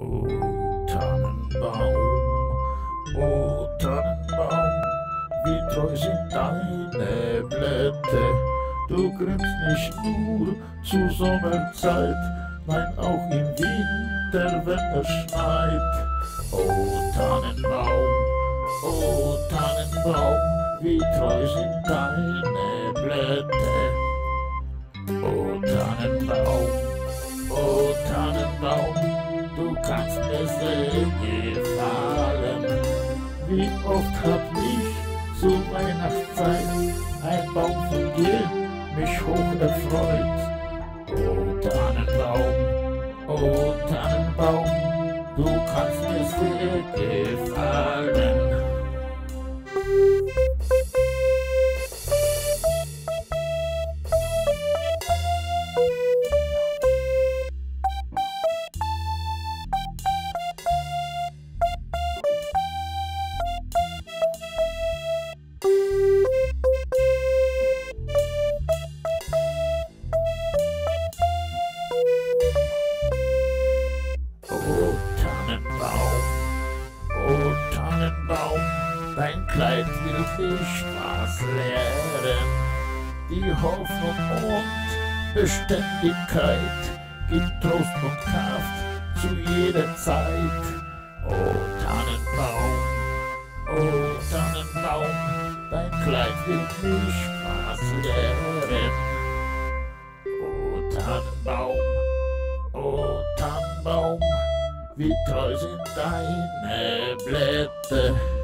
O Tannenbaum, o Tannenbaum, wie treu sind deine Blätter. Du grünst nicht nur zur Sommerzeit, nein auch im Winter, wenn es schneit. O Tannenbaum, o Tannenbaum, wie treu sind deine Blätter. O Tannenbaum, o Tannenbaum, du kannst mir sehr gefallen. Wie oft hab ich zur Weihnachtszeit ein Baum von dir mich hoch erfreut. O Tannenbaum, o Tannenbaum, du kannst mir sehr gefallen. O Tannenbaum, dein Kleid will mich was lehren. Die Hoffnung und Beständigkeit gibt Trost und Kraft zu jeder Zeit. O Tannenbaum, dein Kleid will mich was lehren. O Tannenbaum, wie treu sind deine Blätter.